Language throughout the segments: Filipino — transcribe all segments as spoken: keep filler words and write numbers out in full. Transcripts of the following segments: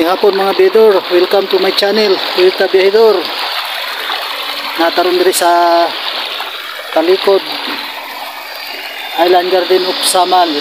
May hapon mga biyahedor, welcome to my channel, Toyota Biyahedor. Nataron diri sa talikod Island Garden of Samal.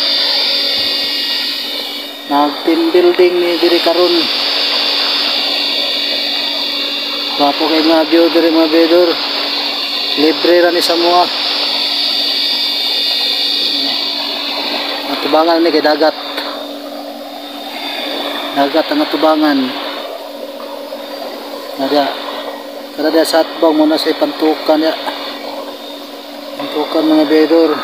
Nag-team building ni diri karon. Bapo kay mga biyahedor diri mga biyahedor. Libre ra ni sa mga. Atubangan ni kay dagat. Dagat ang atubangan. Nada. Kada dia satbang muna sa pantukan ya. Pantukan mga biyahedor.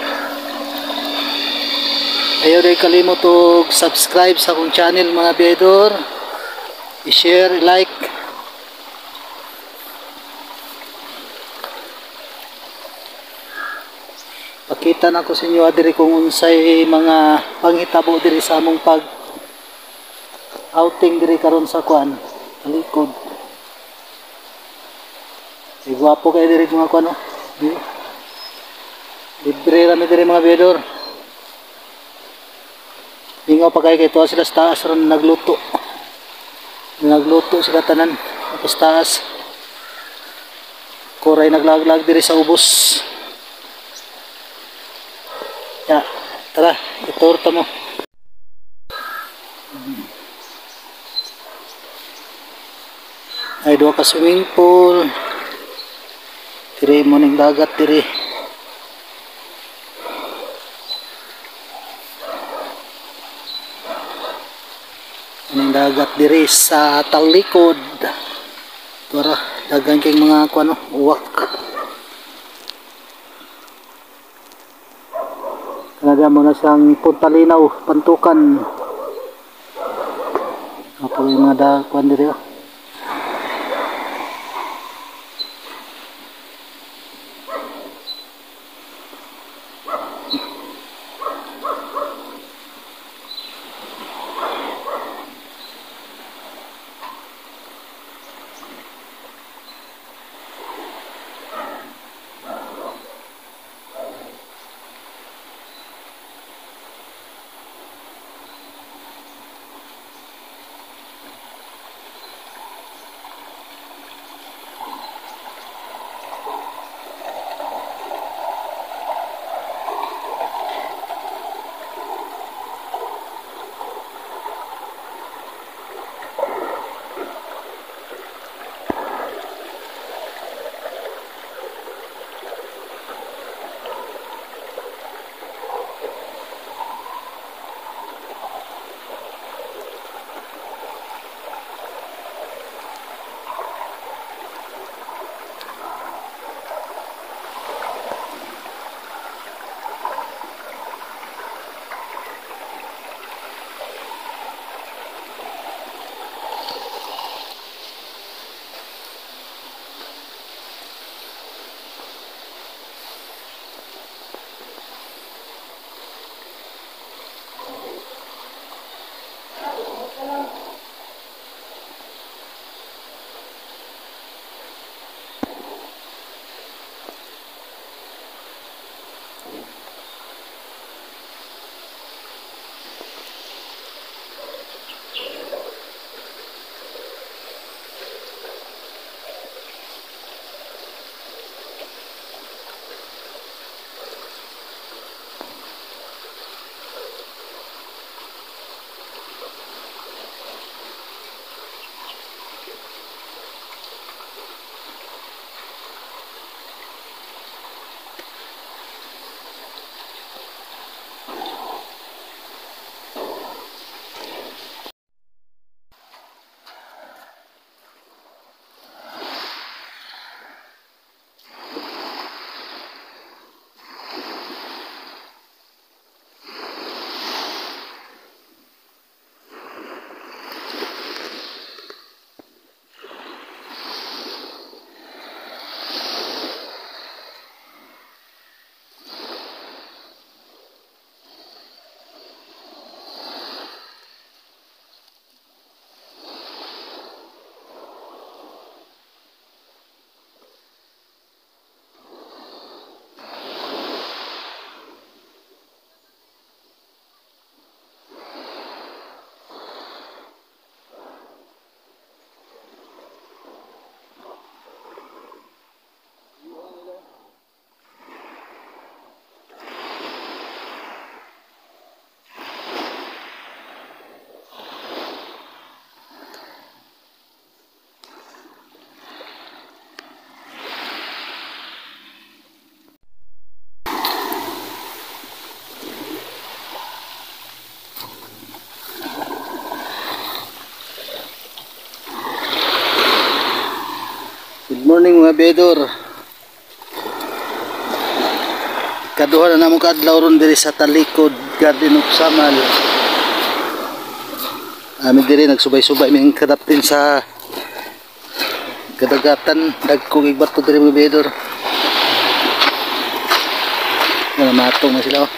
Ayaw day kalimot og subscribe sa akong channel mga biyahedor. I-share, i-like. Pakita na ko sa inyo diri kung unsay mga panghitabo diri sa among pag outing diri karon sa kuan talikod. Ay gwapo kay diri mga kuan no. Libre ra mi diri mga biyahedor. Ingaw pa kay kay tuwa sila sa taas ron nagluto. Nagluto sila tanan sa taas. Koray naglaglag diri sa ubos. Ya, tara, itur ta mo. Ay duha ka swimming pool. Diri mo ning dagat diri. Ning dagat diri sa talikod. Tara, dagan kay mga kuno, uwak. Kanada mo na siyang Punta Linaw, Pantukan. Apa yung mga dakuan diri oh. morning mga bedor. Kaduha na namong kaadlaw ron diri sa Talikod Garden of Samal. Ami diri nagsubay-subay ming kadaptin sa kadagatan, dagkog igbato diri mga bedor. Wala matong na sila. Oh.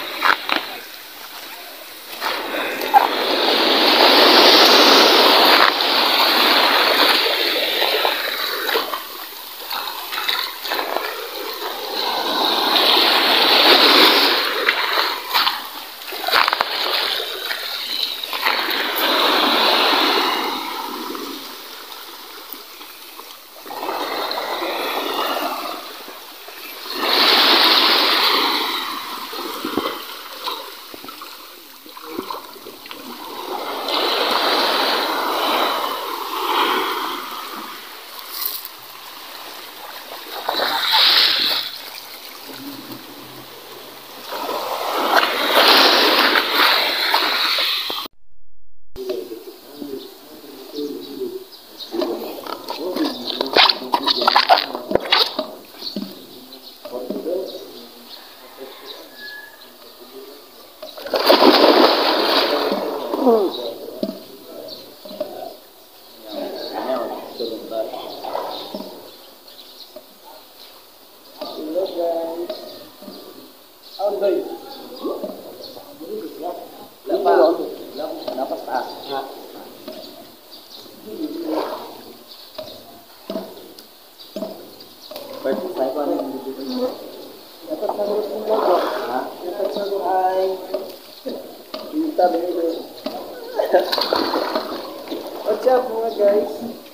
What's up mga guys?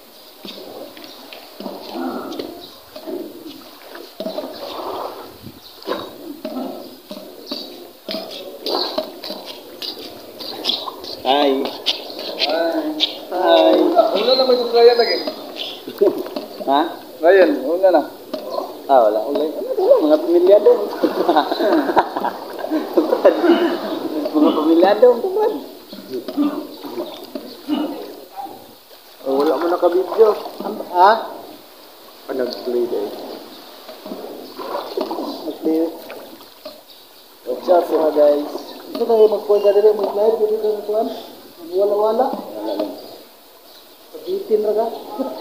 Hi. Hi. Hi. Una na may suklayan lagi. Ha? Ryan, una na. Ah, wala ulay. Ano wala mga pamilya doon. Mga pamilya doon, tuman. Oh, wala mo naka-video. Ha? Ah, nag-play day. Nag-play. What's up mga guys? Ito tayo mag-point na rin, mag-live dito sa tuwan. Wala-wala. Wala lang. Pag-itin na ka.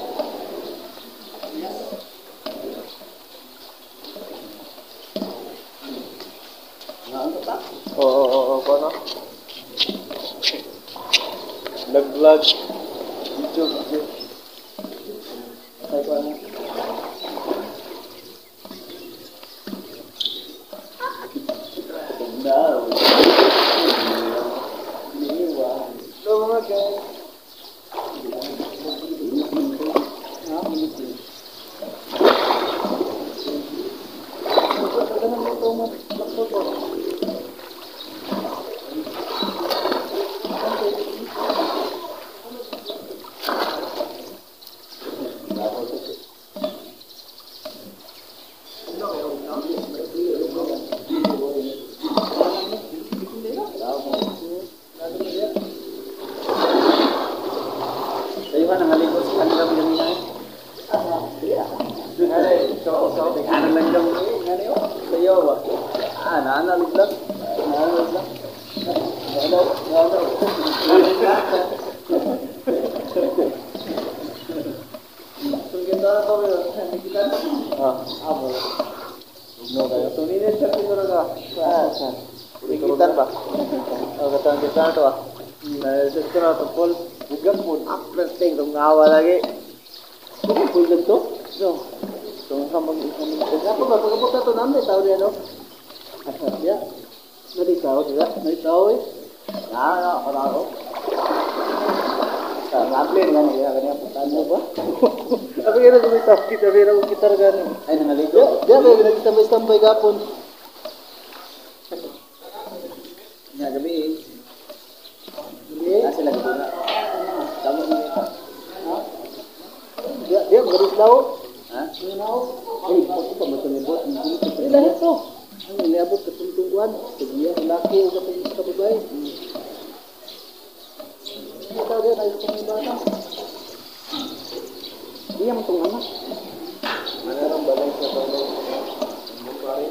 Oo, oo, oo, paano? Nag-vlog. Video, video. Ay, paano? No. Hello mga guys. Kayo ka nangaligo sa kanila mo ganyan eh? Nga rin, ikaw, ikaw, ano lang daw eh, nga rin oh, kayo ba? Ah, naanalig lang, naanalig lang, naanalig, naanalig. Kung ganda na ito, nakikita na? Ah, abo. No, kayo. Tuminit siya, pinuro ka. Ah, saan? Ikitan ba? Oh, katang kita na ito ah. Nalisit ko na ito, Paul. Huwag mo, uploading, kung ngawa lagi. Huwag mo, huwag ito? So, kung hamag isang minutes. Ako ba, pagkabot na ito namin, tao niya, no? Ya, nalitaw, diba? Nalitaw eh. Ah, no, ako na ako. Sa ramblin nga na, kanya puntaan mo ba? Ako yun na lumitaw, kita, pero kita na gano'n. Ay, nangalito? Diya, diya, kaya nagtambay-tambay kapon. Nga, gabi eh. Nasa lagi na. Kamu ini. Ha? Dia dia garis laut. Ha? Laut. Eh, aku pa matulibot. Ila ito. Ang niabot ka tungtunguan. Sige, laki o kapag sa babae. Ito dia na yung bata. Dia matong anak. Meron balay sa balay. Ang pare.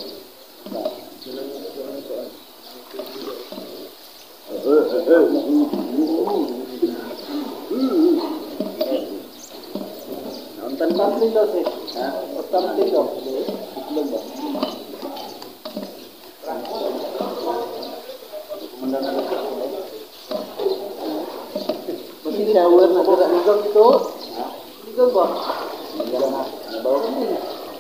Nonton pasti lo sih. Hah? Pasti lo. Itlog ba? Masih shower na sa ligaw dito. Ligaw ba? Ligaw na. Bawa ka din.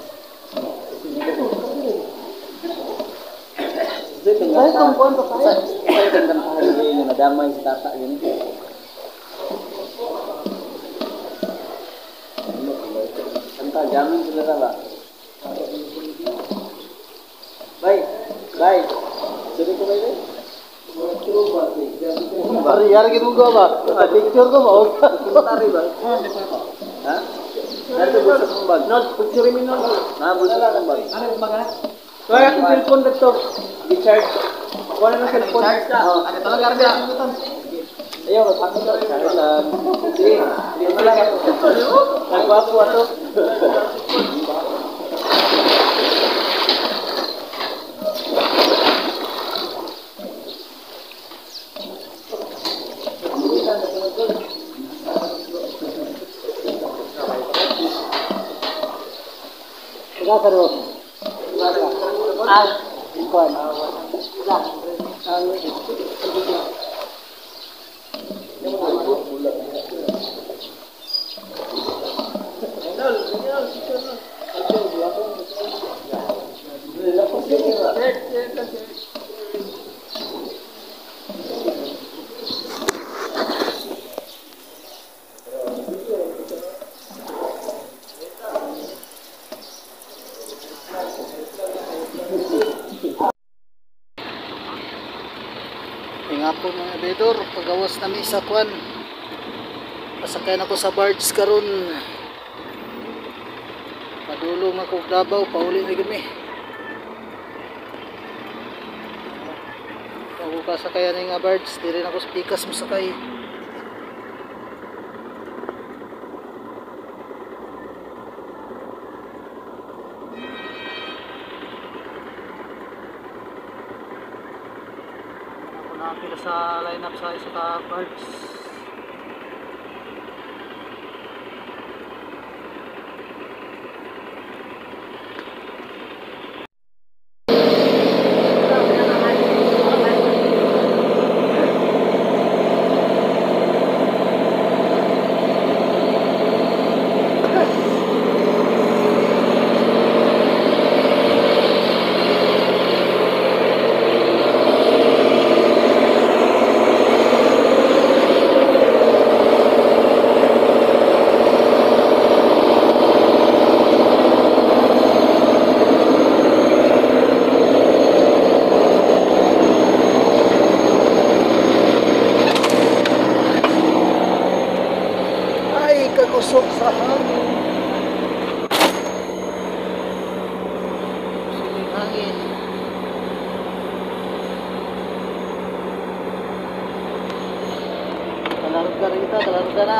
Saya tumpuan to saya. Saya tenggan pahali nga nadamay sa tata yun. Anta jamin sila ba? Bye. Bye. Jadi ko bye. Hari yar gitu gua ba? Picture ko ba? Tari ba? Ha? Nanti buat kembang. Not picture mi non. Nah, buat kembang. Ano ba? Kaya ang cellphone dito. Di-charge. Wala na cellphone. Oh, ano talaga rin ang buton. Ayaw, sabi ko charge lang. Di, di pala ka. Nagwapo ato. Sudah terus. Ah, bukan. Sudah. Hingapon mga bedor, pagawas nami sa kwan. Pasakay na ko sa barge karon. Padulong ako Davao, pauli na gami. Ako kasakayan nga barge, di rin ako sa pikas masakay. Nakapila sa lineup sa isa ka barge. Kusog sa hangin. Siling hangin. Talarga rin kita, talarga na.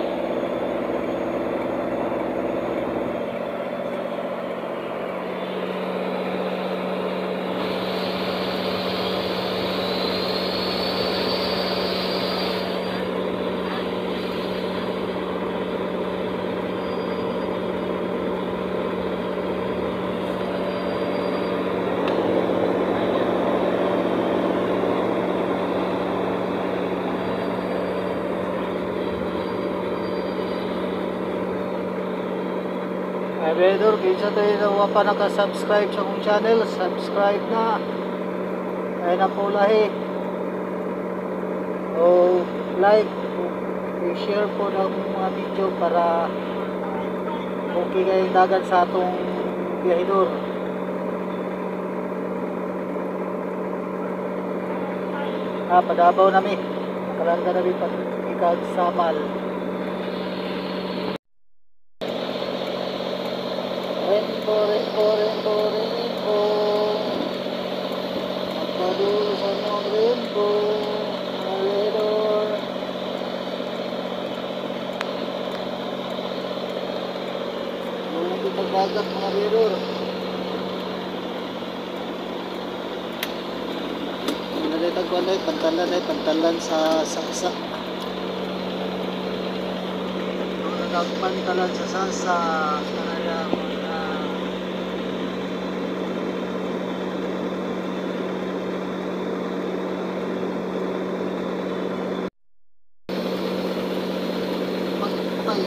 Ay bedor, kinsa tayo na wapa naka-subscribe sa akong channel, subscribe na. Ay na po lahi. O like, i-share po ng mga video para okay kayong dagan sa atong biyahidor. Ah, padabaw nami. Nakalanda nami pag ikagsamal. Rainbow, rainbow, rainbow, rainbow. Magpadulo sa inyong rainbow, alrededor. Huwag kita dagat mga biro. Ano dito ko na pantalan ay pantalan sa saksa. Nagpantalan sa sasa kanaya mga magpay.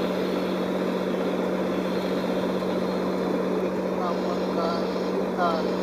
Tapos ka